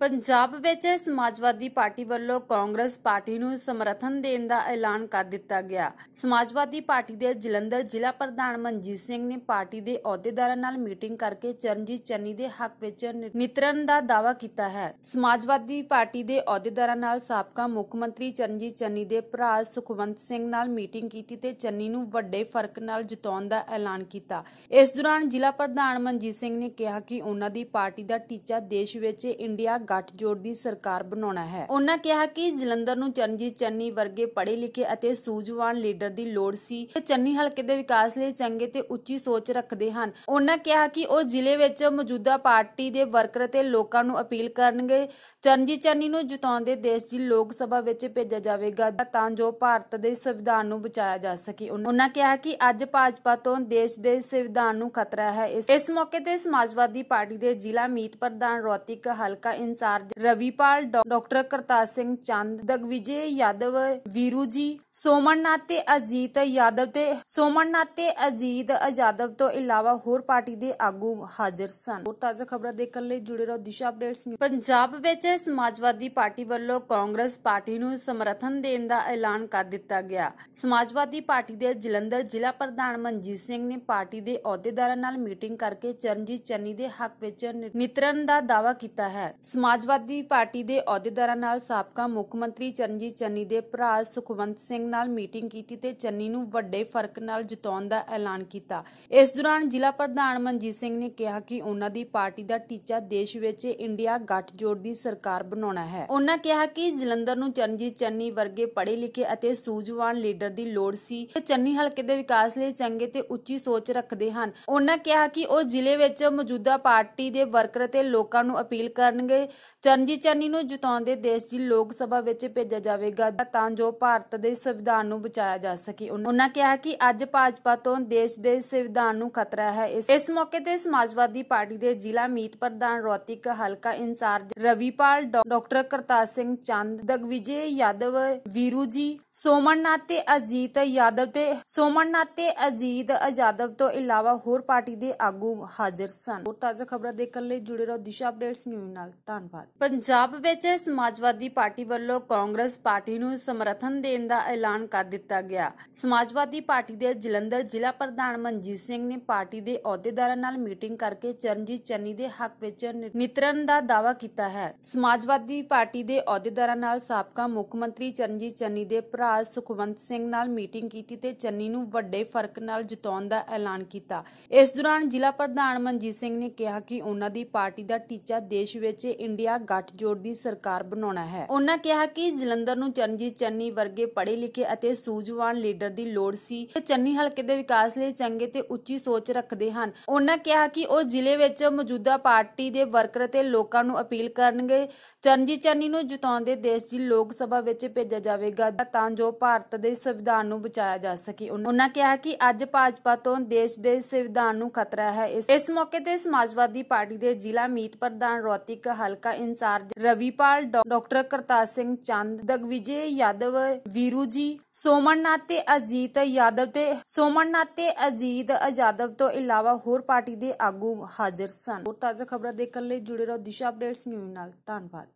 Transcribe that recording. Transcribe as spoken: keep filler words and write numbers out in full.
ਪੰਜਾਬ ਵਿੱਚ ਸਮਾਜਵਾਦੀ ਪਾਰਟੀ ਵੱਲੋਂ ਕਾਂਗਰਸ ਪਾਰਟੀ ਨੂੰ ਸਮਰਥਨ ਦੇਣ ਦਾ ਐਲਾਨ ਕਰ ਦਿੱਤਾ ਗਿਆ। ਸਮਾਜਵਾਦੀ ਪਾਰਟੀ ਦੇ ਜਲੰਧਰ ਜ਼ਿਲ੍ਹਾ ਪ੍ਰਧਾਨ ਮਨਜੀਤ ਸਿੰਘ ਨੇ ਪਾਰਟੀ ਦੇ ਅਹੁਦੇਦਾਰਾਂ ਨਾਲ ਮੀਟਿੰਗ ਕਰਕੇ ਚਰਨਜੀਤ ਚੰਨੀ ਦੇ ਹੱਕ ਵਿੱਚ ਨਿਤਰਨ ਦਾ ਦਾਅਵਾ ਕੀਤਾ ਹੈ। ਸਮਾਜਵਾਦੀ ਪਾਰਟੀ ਦੇ ਅਹੁਦੇਦਾਰਾਂ ਨਾਲ ਸਾਬਕਾ ਮੁੱਖ ਮੰਤਰੀ ਚਰਨਜੀਤ ਚੰਨੀ ਦੇ ਭਰਾ ਸੁਖਵੰਤ ਸਿੰਘ ਨਾਲ ਮੀਟਿੰਗ ਕੀਤੀ ਤੇ ਚੰਨੀ ਨੂੰ ਵੱਡੇ ਫਰਕ ਨਾਲ ਜਿਤਾਉਣ ਦਾ ਐਲਾਨ ਕੀਤਾ। ਇਸ ਦੌਰਾਨ ਜ਼ਿਲ੍ਹਾ ਪ੍ਰਧਾਨ ਮਨਜੀਤ ਸਿੰਘ ਨੇ ਕਿਹਾ ਕਿ ਉਹਨਾਂ ਦੀ ਪਾਰਟੀ ਦਾ ਟੀਚਾ ਦੇਸ਼ ਵਿੱਚ ਇੰਡੀਆ ਗੱਠਜੋੜ ਦੀ ਸਰਕਾਰ ਬਣਾਉਣਾ ਹੈ। ਉਹਨਾਂ ਕਿਹਾ ਕਿ ਜਲੰਧਰ ਨੂੰ ਚਰਨਜੀਤ ਚੰਨੀ ਵਰਗੇ ਪੜ੍ਹੇ ਲਿਖੇ ਅਤੇ ਸੂਝਵਾਨ ਲੀਡਰ ਦੀ ਲੋੜ ਸੀ ਤੇ ਚੰਨੀ ਹਲਕੇ ਦੇ ਵਿਕਾਸ ਲਈ ਚੰਗੇ ਤੇ ਉੱਚੀ ਸੋਚ ਰੱਖਦੇ ਹਨ। ਉਹਨਾਂ ਕਿਹਾ ਕਿ ਉਹ ਜ਼ਿਲ੍ਹੇ ਵਿੱਚ ਮੌਜੂਦਾ ਪਾਰਟੀ ਦੇ ਵਰਕਰ ਤੇ ਲੋਕਾਂ ਨੂੰ ਅਪੀਲ ਕਰਨਗੇ ਚਰਨਜੀਤ ਚੰਨੀ ਨੂੰ ਜਿਤਾਉਂਦੇ ਦੇਸ਼ ਦੀ ਲੋਕ ਸਭਾ ਵਿੱਚ ਭੇਜਿਆ ਜਾਵੇਗਾ ਤਾਂ ਜੋ ਭਾਰਤ ਦੇ ਸੰਵਿਧਾਨ ਨੂੰ ਬਚਾਇਆ ਜਾ ਸਕੇ। ਉਹਨਾਂ ਕਿਹਾ ਕਿ ਅੱਜ ਭਾਜਪਾ ਤੋਂ ਦੇਸ਼ ਦੇ ਸੰਵਿਧਾਨ ਨੂੰ ਖਤਰਾ ਹੈ। ਇਸ ਮੌਕੇ ਤੇ ਸਮਾਜਵਾਦੀ ਪਾਰਟੀ ਦੇ ਜ਼ਿਲ੍ਹਾ ਮੀਤ ਪ੍ਰਧਾਨ ਰੋਹਤਕ ਹਲਕਾ ਇੰਚਾਰਜ ਰਵੀਪਾਲ, ਡਾਕਟਰ ਕਰਤਾਰ ਸਿੰਘ ਚੰਦ, ਦਗਵਿਜੇ ਯਾਦਵ, ਵੀਰੂ ਜੀ, ਸੋਮਨਨਾਥ ਤੇ ਅਜੀਤ ਯਾਦਵ ਤੇ ਸੋਮਨਨਾਥ ਤੇ ਅਜੀਤ ਯਾਦਵ ਤੋਂ ਇਲਾਵਾ ਹੋਰ ਪਾਰਟੀ ਦੇ ਆਗੂ ਹਾਜ਼ਰ ਸਨ। ਹੋਰ ਤਾਜ਼ਾ ਖਬਰਾਂ ਦੇਖਣ ਲਈ ਜੁੜੇ ਰਹੋ ਦਿਸ਼ਾ ਅਪਡੇਟਸ ਨਿਊਜ਼। ਪੰਜਾਬ ਵਿੱਚ ਸਮਾਜਵਾਦੀ ਪਾਰਟੀ ਵੱਲੋਂ ਕਾਂਗਰਸ ਪਾਰਟੀ ਨੂੰ ਸਮਰਥਨ ਦੇਣ ਦਾ ਐਲਾਨ ਕਰ ਦਿੱਤਾ ਗਿਆ। ਸਮਾਜਵਾਦੀ ਪਾਰਟੀ ਦੇ ਜਲੰਧਰ ਜ਼ਿਲ੍ਹਾ ਪ੍ਰਧਾਨ ਮਨਜੀਤ ਸਿੰਘ ਨੇ ਪਾਰਟੀ ਦੇ ਅਹੁਦੇਦਾਰਾਂ ਨਾਲ ਮੀਟਿੰਗ ਕਰਕੇ ਚਰਨਜੀਤ ਚੰਨੀ ਦੇ ਹੱਕ ਵਿੱਚ ਨਿਤਰਨ ਦਾ ਦਾਅਵਾ ਕੀਤਾ ਹੈ। ਸਮਾਜਵਾਦੀ ਪਾਰਟੀ ਦੇ ਅਹੁਦੇਦਾਰਾਂ ਨਾਲ ਸਾਬਕਾ ਮੁੱਖ ਮੰਤਰੀ ਚਰਨਜੀਤ ਚੰਨੀ ਦੇ ਭਰਾ ਸੁਖਵੰਤ ਸਿੰਘ ਨਾਲ ਮੀਟਿੰਗ ਕੀਤੀ ਤੇ ਚੰਨੀ ਨੂੰ ਵੱਡੇ ਫਰਕ ਨਾਲ ਜਿਤਾਉਣ ਦਾ ਐਲਾਨ ਕੀਤਾ। ਇਸ ਦੌਰਾਨ ਜ਼ਿਲ੍ਹਾ ਪ੍ਰਧਾਨ ਮਨਜੀਤ ਸਿੰਘ ਨੇ ਕਿਹਾ ਕਿ ਉਹਨਾਂ ਦੀ ਪਾਰਟੀ ਦਾ ਟੀਚਾ ਦੇਸ਼ ਵਿੱਚ ਇੰਡੀਆ ਗੱਠਜੋੜ ਦੀ ਸਰਕਾਰ ਬਣਾਉਣਾ ਹੈ। ਉਹਨਾਂ ਕਿਹਾ ਕਿ ਜਲੰਧਰ ਨੂੰ ਚਰਨਜੀਤ ਚੰਨੀ ਵਰਗੇ ਪੜ੍ਹੇ ਲਿਖੇ ਅਤੇ ਸੂਝਵਾਨ ਲੀਡਰ ਦੀ ਲੋੜ ਸੀ ਤੇ ਚੰਨੀ ਹਲਕੇ ਦੇ ਵਿਕਾਸ ਲਈ ਚੰਗੇ ਤੇ ਉੱਚੀ ਸੋਚ ਰੱਖਦੇ ਹਨ। ਉਹਨਾਂ ਕਿਹਾ ਕਿ ਉਹ ਜ਼ਿਲ੍ਹੇ ਵਿੱਚ ਮੌਜੂਦਾ ਪਾਰਟੀ ਦੇ ਵਰਕਰ ਤੇ ਲੋਕਾਂ ਨੂੰ ਅਪੀਲ ਕਰਨਗੇ ਚਰਨਜੀਤ ਚੰਨੀ ਨੂੰ ਜਿਤਾਉਂਦੇ ਦੇਸ਼ ਦੀ ਲੋਕ ਸਭਾ ਵਿੱਚ ਭੇਜਿਆ ਜਾਵੇਗਾ ਤਾਂ ਜੋ ਭਾਰਤ ਦੇ ਸੰਵਿਧਾਨ ਨੂੰ ਬਚਾਇਆ ਜਾ ਸਕੇ। ਉਹਨਾਂ ਕਿਹਾ ਕਿ ਅੱਜ ਭਾਜਪਾ ਤੋਂ ਦੇਸ਼ ਦੇ ਸੰਵਿਧਾਨ ਨੂੰ ਖਤਰਾ ਹੈ। ਇਸ ਮੌਕੇ ਤੇ ਸਮਾਜਵਾਦੀ ਪਾਰਟੀ ਦੇ ਜ਼ਿਲ੍ਹਾ ਮੀਤ ਪ੍ਰਧਾਨ ਰੋਹਤਕ ਹਲਕਾ ਇੰਚਾਰਜ ਰਵੀਪਾਲ, ਡਾਕਟਰ ਕਰਤਾਰ ਸਿੰਘ ਚੰਦ, ਦਗਵਿਜੇ ਯਾਦਵ, ਵੀਰੂ ਜੀ, ਸੋਮਨਨਾਥ ਤੇ ਅਜੀਤ ਯਾਦਵ ਤੇ ਸੋਮਨਨਾਥ ਤੇ ਅਜੀਤ ਯਾਦਵ ਤੋਂ ਇਲਾਵਾ ਹੋਰ ਪਾਰਟੀ ਦੇ ਆਗੂ ਹਾਜ਼ਰ ਸਨ। ਹੋਰ ਤਾਜ਼ਾ ਖਬਰਾਂ ਦੇਖਣ ਲਈ ਜੁੜੇ ਰਹੋ ਦਿਸ਼ਾ ਅਪਡੇਟਸ ਨਿਊਜ਼ ਨਾਲ। ਧੰਨਵਾਦ। ਪੰਜਾਬ ਵਿੱਚ ਸਮਾਜਵਾਦੀ ਪਾਰਟੀ ਵੱਲੋਂ ਕਾਂਗਰਸ ਪਾਰਟੀ ਨੂੰ ਸਮਰਥਨ ਦੇਣ ਦਾ ਐਲਾਨ ਕਰ ਦਿੱਤਾ ਗਿਆ। ਸਮਾਜਵਾਦੀ ਪਾਰਟੀ ਦੇ ਜਲੰਧਰ ਜ਼ਿਲ੍ਹਾ ਪ੍ਰਧਾਨ ਮਨਜੀਤ ਸਿੰਘ ਨੇ ਪਾਰਟੀ ਦੇ ਅਹੁਦੇਦਾਰਾਂ ਨਾਲ ਮੀਟਿੰਗ ਕਰਕੇ ਚਰਨਜੀਤ ਚੰਨੀ ਦੇ ਹੱਕ ਵਿੱਚ ਨਿਤਰਨ ਦਾ ਦਾਅਵਾ ਕੀਤਾ ਹੈ। ਸਮਾਜਵਾਦੀ ਪਾਰਟੀ ਦੇ ਅਹੁਦੇਦਾਰਾਂ ਨਾਲ ਸਾਬਕਾ ਮੁੱਖ ਮੰਤਰੀ ਚਰਨਜੀਤ ਚੰਨੀ ਦੇ ਭਰਾ ਸੁਖਵੰਤ ਸਿੰਘ ਨਾਲ ਮੀਟਿੰਗ ਕੀਤੀ ਤੇ ਚੰਨੀ ਨੂੰ ਵੱਡੇ ਫਰਕ ਨਾਲ ਜਿਤਾਉਣ ਦਾ ਐਲਾਨ ਕੀਤਾ। ਇਸ ਦੌਰਾਨ ਜ਼ਿਲ੍ਹਾ ਪ੍ਰਧਾਨ ਮਨਜੀਤ ਸਿੰਘ ਨੇ ਕਿਹਾ ਕਿ ਉਹਨਾਂ ਦੀ ਪਾਰਟੀ ਦਾ ਟੀਚਾ ਦੇਸ਼ ਵਿੱਚ ਇੰਡੀਆ ਗੱਠਜੋੜ ਦੀ ਸਰਕਾਰ ਬਣਾਉਣਾ ਹੈ। ਉਹਨਾਂ ਕਿਹਾ ਕਿ ਜਲੰਧਰ ਨੂੰ ਚਰਨਜੀਤ ਚੰਨੀ ਵਰਗੇ ਪੜ੍ਹੇ ਲਿਖੇ ਅਤੇ ਸੂਝਵਾਨ ਲੀਡਰ ਦੀ ਲੋੜ ਸੀ ਤੇ ਚੰਨੀ ਹਲਕੇ ਦੇ ਵਿਕਾਸ ਲਈ ਚੰਗੇ ਤੇ ਉੱਚੀ ਸੋਚ ਰੱਖਦੇ ਹਨ। ਉਹਨਾਂ ਕਿਹਾ ਕਿ ਉਹ ਜ਼ਿਲ੍ਹੇ ਵਿੱਚ ਮੌਜੂਦਾ ਪਾਰਟੀ ਦੇ ਵਰਕਰ ਤੇ ਲੋਕਾਂ ਨੂੰ ਅਪੀਲ ਕਰਨਗੇ ਚਰਨਜੀਤ ਚੰਨੀ ਨੂੰ ਜਿਤਾਉਂਦੇ ਦੇਸ਼ ਦੀ ਲੋਕ ਸਭਾ ਵਿੱਚ ਭੇਜਿਆ ਜਾਵੇਗਾ ਤਾਂ ਜੋ ਭਾਰਤ ਦੇ ਸੰਵਿਧਾਨ ਨੂੰ ਬਚਾਇਆ ਜਾ ਸਕੇ। ਉਹਨਾਂ ਕਿਹਾ ਕਿ ਅੱਜ ਭਾਜਪਾ ਤੋਂ ਦੇਸ਼ ਦੇ ਸੰਵਿਧਾਨ ਨੂੰ ਖਤਰਾ ਹੈ। ਇਸ ਮੌਕੇ ਤੇ ਸਮਾਜਵਾਦੀ ਪਾਰਟੀ ਦੇ ਜ਼ਿਲ੍ਹਾ ਮੀਤ ਪ੍ਰਧਾਨ ਰੋਹਤਕ ਹਲਕਾ ਇੰਚਾਰਜ ਰਵੀਪਾਲ, ਡਾਕਟਰ ਕਰਤਾਰ ਸਿੰਘ ਚੰਦ, ਦਗਵਿਜੇ ਯਾਦਵ, ਵੀਰੂ ਜੀ, ਸੋਮਨਨਾਥ ਤੇ ਅਜੀਤ ਯਾਦਵ ਤੇ ਸੋਮਨਨਾਥ ਤੇ ਅਜੀਤ ਯਾਦਵ ਤੋਂ ਇਲਾਵਾ ਹੋਰ ਪਾਰਟੀ ਦੇ ਆਗੂ ਹਾਜ਼ਰ ਸਨ। ਹੋਰ ਤਾਜ਼ਾ ਖਬਰਾਂ ਦੇਖਣ ਲਈ ਜੁੜੇ ਰਹੋ ਦਿਸ਼ਾ ਅਪਡੇਟਸ ਨਿਊਜ਼ ਨਾਲ। ਧੰਨਵਾਦ।